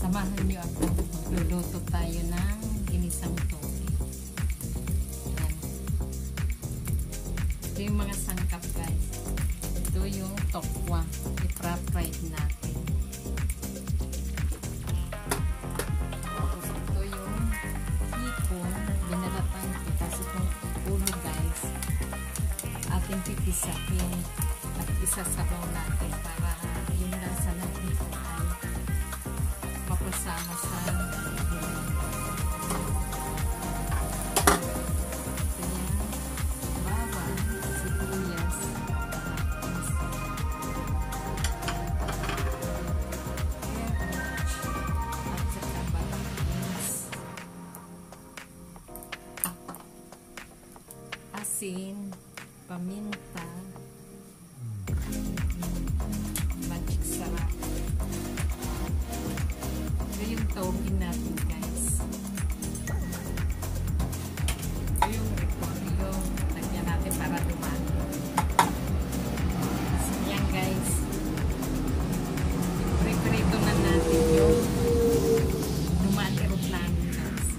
Samahan niyo ako. Magluluto tayo ng ginisang toge. Ayan. Ito yung mga sangkap guys. Ito yung tokwa. I-fried natin. Tapos ito yung hipon. Binalatan ko. Tapos itong ulo guys. Ating pipisahin at isasabaw natin para yung lasa ng hipon ay mapasama sa bawang, sibuyas, at saka batamis, asin, paminta, magic sarap. Ito yung toge natin guys. Ito yung repolyo. Lagyan natin para dumami. So yan guys. Prito na natin yung dumami aeroplano guys.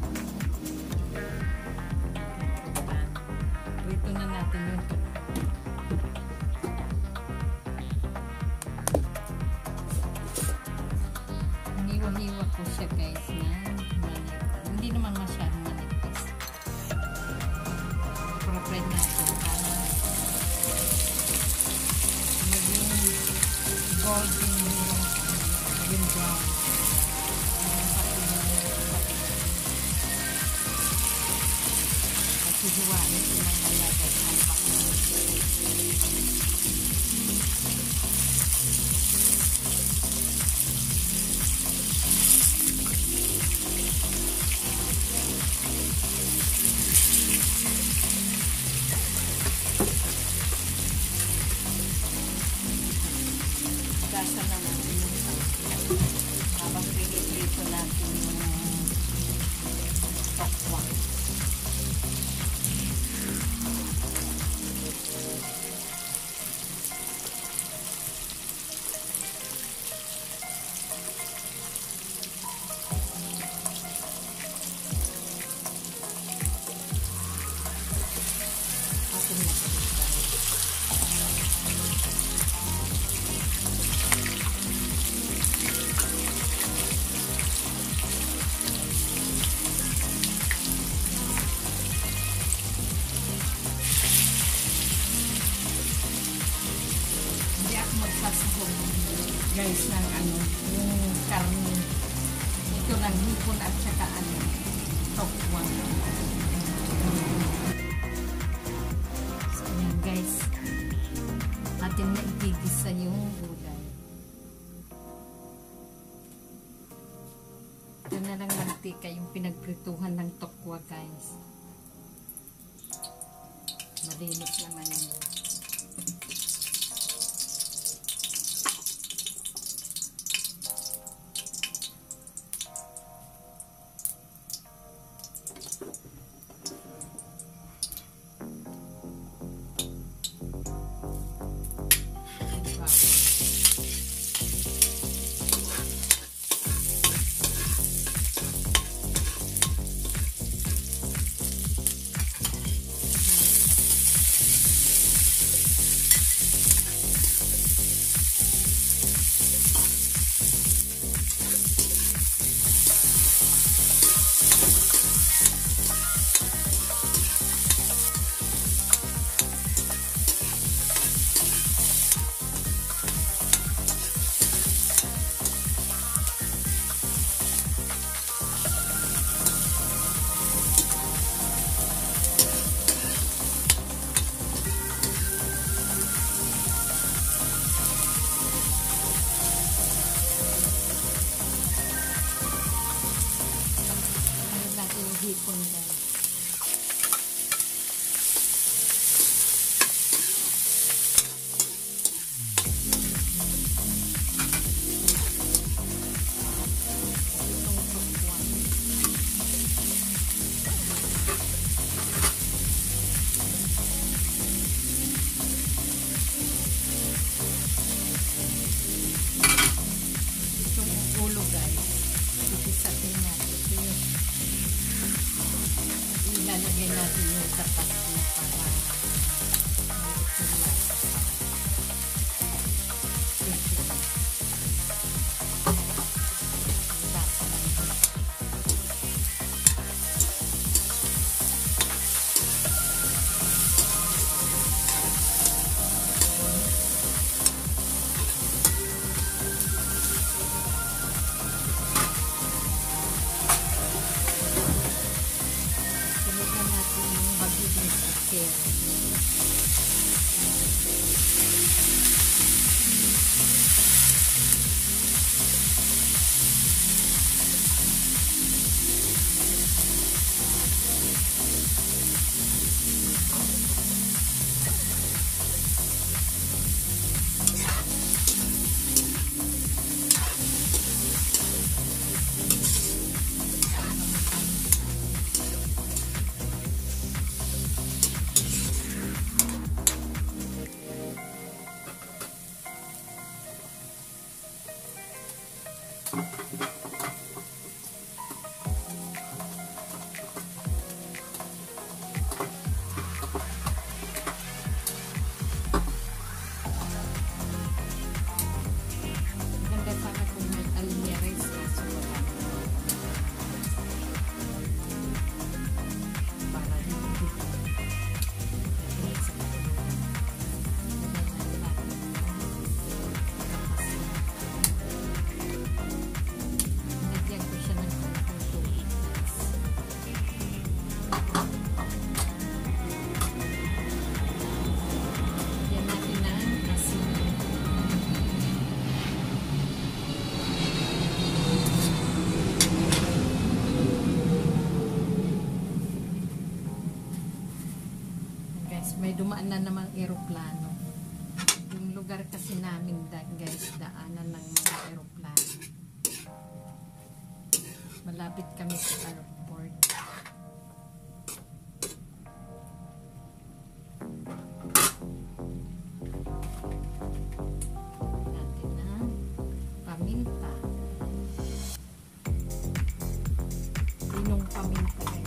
Prito na natin yung toge. Hiwa ko siya guys na manipis. Hindi naman masyadong manipis. Para-fried natin para maging golden yung brown. At hihiwain ko lang maya guys ang pakwan. Gasa na natin yung habang pinipito natin yung tokwa. Atin na ito. Magsasahog guys ng yung karne. Ito lang hipon at saka tokwa. So yan guys, atin na igigisa yung gulay. Ito na lang mantika yung pinagprituhan ng tokwa guys. Malinis naman yun. may dumaan na namang eroplano. Yung lugar kasi namin guys, daanan ng mga eroplano. Malapit kami sa airport. Natin na paminta. Pinong paminta guys.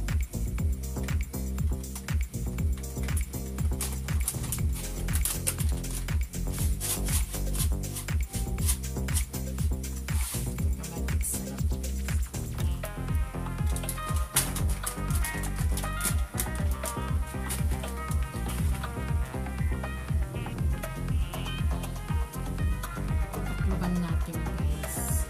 Takluban natin guys.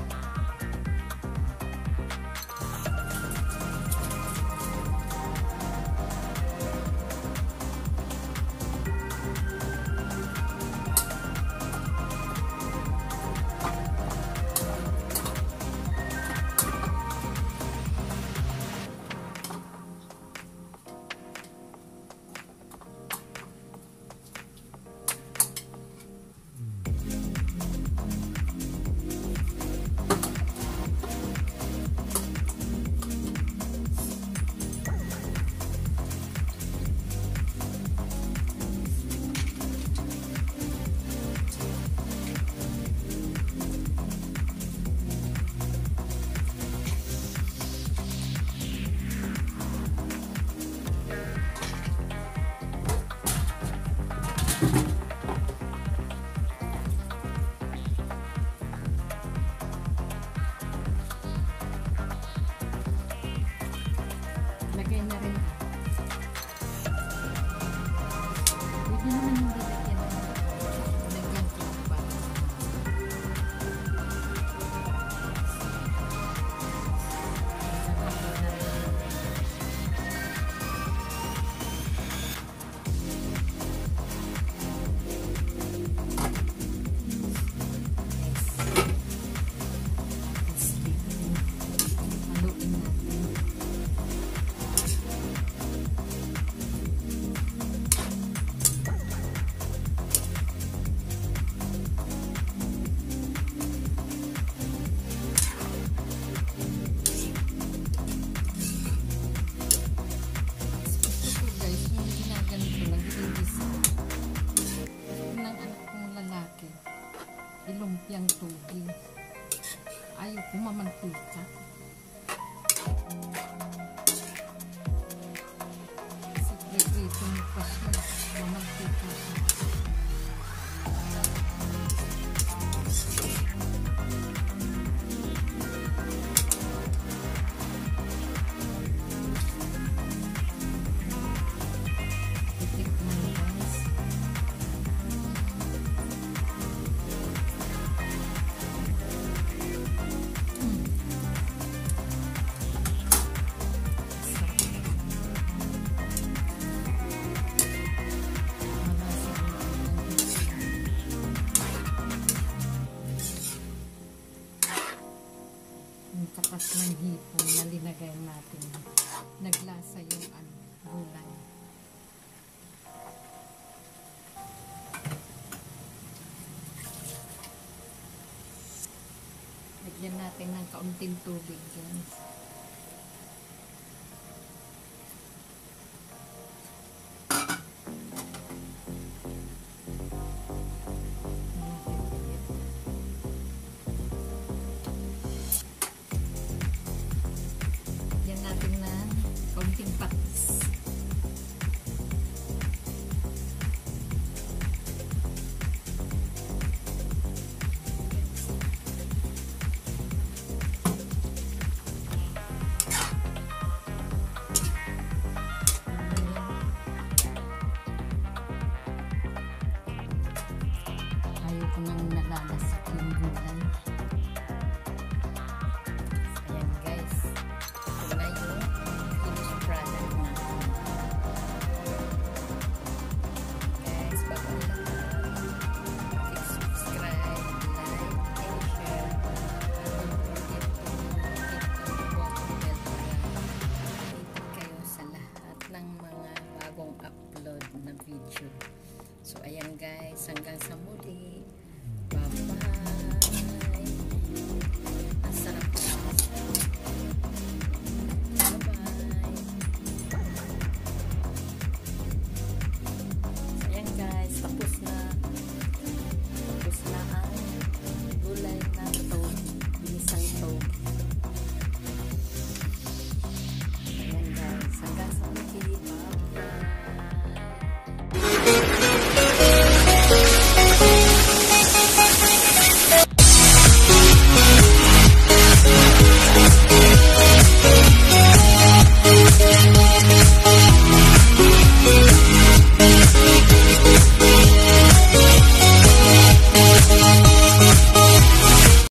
Lagay na rin. Pwede naman hindi lagyan na. Lagyan ko pa. Haluin natin. Ito guys, yung ginaganito lang, ginigis. Ng anak kong lalaki, ilumpiang tubig. Ayaw ko mamantika. Secret-rito mo pa siya, mamantika siya. Titikman guys. Yung katas ng hipon na linagay natin. Naglasa yung gulay. Lagyan natin ng kaunting tubig guys. Lagyan natin ng kaunting patis. kong upload na video. So, ayan guys, hanggang sa muli. Bye-bye. Ang sarap na. Bye-bye. So, ayan guys, tapos na.